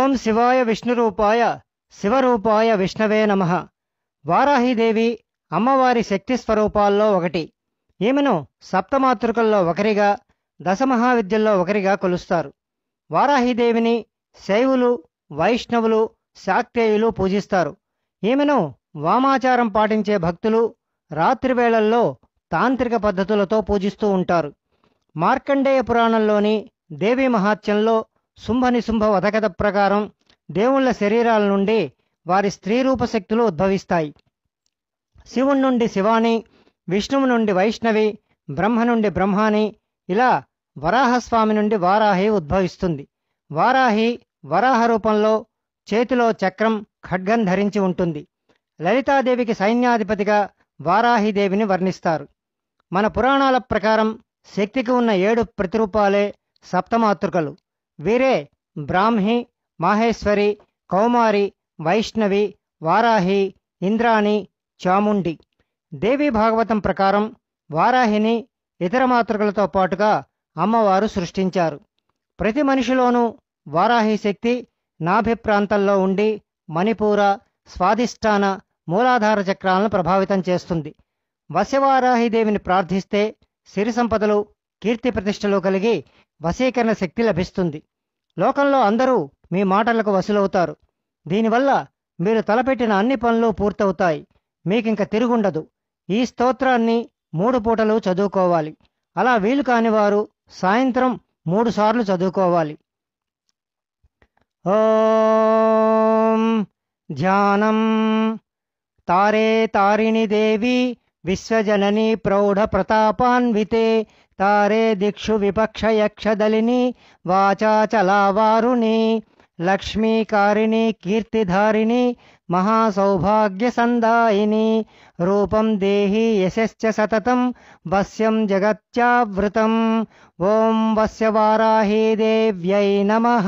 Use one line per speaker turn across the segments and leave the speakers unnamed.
ఓం శివాయ విష్ణురూపాయ శివరూపాయ విష్ణవే నమః. వారాహీదేవి అమ్మవారి శక్తి స్వరూపాల్లో ఒకటి. ఈమెను సప్తమాతృకల్లో ఒకరిగా, దశమహావిద్యల్లో ఒకరిగా కొలుస్తారు. వారాహీదేవిని శైవులు, వైష్ణవులు, శాక్తేయులు పూజిస్తారు. ఈమెను వామాచారం పాటించే భక్తులు రాత్రివేళల్లో తాంత్రిక పద్ధతులతో పూజిస్తూ ఉంటారు. మార్కండేయ పురాణంలోని దేవీ మహాత్యంలో శుంభనిశుంభ వధకథ ప్రకారం దేవుళ్ల శరీరాల నుండి వారి స్త్రీరూప శక్తులు ఉద్భవిస్తాయి. శివుడి నుండి శివాని, విష్ణువు నుండి వైష్ణవి, బ్రహ్మ నుండి బ్రహ్మాని, ఇలా వరాహస్వామి నుండి వారాహి ఉద్భవిస్తుంది. వారాహి వరాహ రూపంలో చేతిలో చక్రం, ఖడ్గం ధరించి ఉంటుంది. లలితాదేవికి సైన్యాధిపతిగా వారాహిదేవిని వర్ణిస్తారు. మన పురాణాల ప్రకారం శక్తికి ఉన్న 7 ప్రతిరూపాలే సప్తమాతృకలు. వీరే బ్రాహ్మి, మాహేశ్వరి, కౌమారి, వైష్ణవి, వారాహి, ఇంద్రాణి, చాముండి. దేవీ భాగవతం ప్రకారం వారాహిని ఇతర మాతృకలతో పాటుగా అమ్మవారు సృష్టించారు. ప్రతి మనిషిలోనూ వారాహి శక్తి నాభి ప్రాంతంలో ఉండి మణిపూర, స్వాదిష్టాన, మూలాధార చక్రాలను ప్రభావితం చేస్తుంది. వశవారాహిదేవిని ప్రార్థిస్తే సిరి సంపదలు, కీర్తి ప్రతిష్టలు కలిగి వశీకరణ శక్తి లభిస్తుంది. లోకంలో అందరూ మీ మాటలకు వశులవుతారు. దీనివల్ల మీరు తలపెట్టిన అన్ని పనులు పూర్తవుతాయి. మీకింక తిరుగుండదు. ఈ స్తోత్రాన్ని 3 పూటలు చదువుకోవాలి. అలా వీలు కానివారు సాయంత్రం 3 సార్లు చదువుకోవాలి. ఓం ధ్యానం. తారే తారిణి దేవి విశ్వజనని ప్రౌఢ ప్రతాపాన్వితే, తారే దిక్షు విపక్ష యక్షదలిని వాచాచలావారుణి, లక్ష్మీకారిణి కీర్తిధారిణి మహాసౌభాగ్య సందాయిని, రూపం దేహి యశశ్చ సతతం వశ్యం జగత్యావృతం. ఓం వశ్యవారాహీదేవ్యై నమః.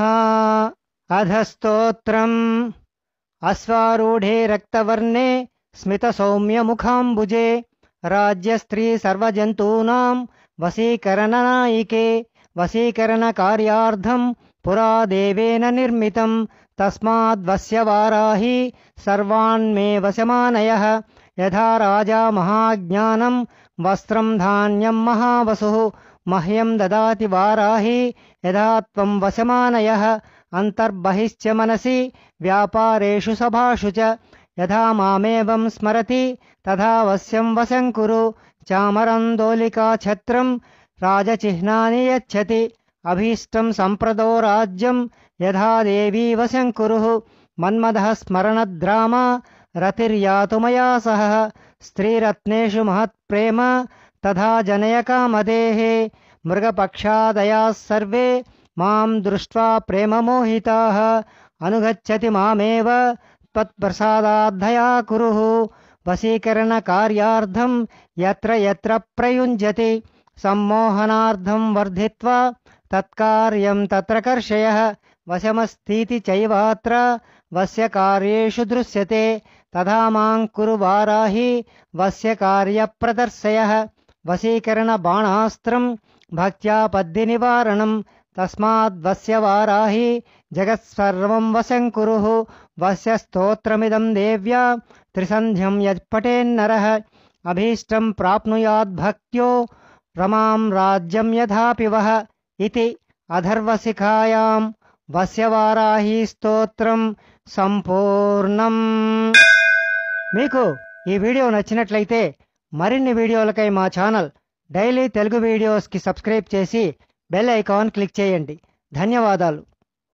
అధస్తోత్రం. అశ్వారూఢే రక్తవర్ణే స్మిత సౌమ్యముఖాంబుజే, రాజ్యస్త్రీ సర్వజంతూనాం వశీకరణనాయికే, వశీకరణ కార్యార్థం పురా దేవేన నిర్మితం. తస్మాద్వస్య వారాహి సర్వాన్ మే వశమానయః. యథా రాజా మహాజ్ఞానం వస్త్రం ధాన్యం మహావసుః, మహ్యం దదాతి వారాహి యథా త్వం వశమానయః. అంతర్బహిశ్చ మనసి వ్యాపారేషు సభాషు చ, యథా మామేవం స్మరతి తథా వశ్యం వశం కురు. చామరందోలికా ఛత్రం రాజచిహ్నాని యచ్చతి, అభీష్టం సంప్రదో రాజ్యం యథా దేవీ వశం కురుః. మన్మథః స్మరణద్రామ రతిర్యాతు మయా సహ, స్త్రీరత్నేషు మహత్ప్రేమ తథా జనయ కామదేః. మృగపక్షాదయాః సర్వే మాం దృష్ట్వా ప్రేమమోహితాః, అనుగచ్చతి మామేవ త్వత్ప్రసాదాద్ధయా కురుః. వశీకరణ కార్యార్థం యత్ర యత్ర ప్రయుంజతి, సమ్మోహనార్థం వర్ధిత్వా తత్కార్యం తత్ర కర్షయః. వశమస్తీతి చైవాత్ర వశ్య కార్యేషు దృశ్యతే, తథా మాం కురు వారాహి వశ్య కార్య ప్రదర్శయః. వశీకరణ బాణాస్త్రం భక్త్యా పద్ది నివారణం, తస్మాద్వస్య వారాహి జగత్సర్వం వశం కురుః. వశ్య స్తోత్రమిదం దేవ్యా త్రిసంధ్యం యత్పఠేన్నరః, అభీష్టం ప్రాప్నుయాద్భక్త్యో రమాం రాజ్యం యథాపి వః. ఇతి అథర్వశిఖాయాం వశ్యవారాహి స్తోత్రం సంపూర్ణం. మీకు ఈ వీడియో నచ్చినట్లయితే మరిన్ని వీడియోలకై మా ఛానల్ డైలీ తెలుగు వీడియోస్కి సబ్స్క్రైబ్ చేసి బెల్ ఐకాన్ క్లిక్ చేయండి. ధన్యవాదాలు.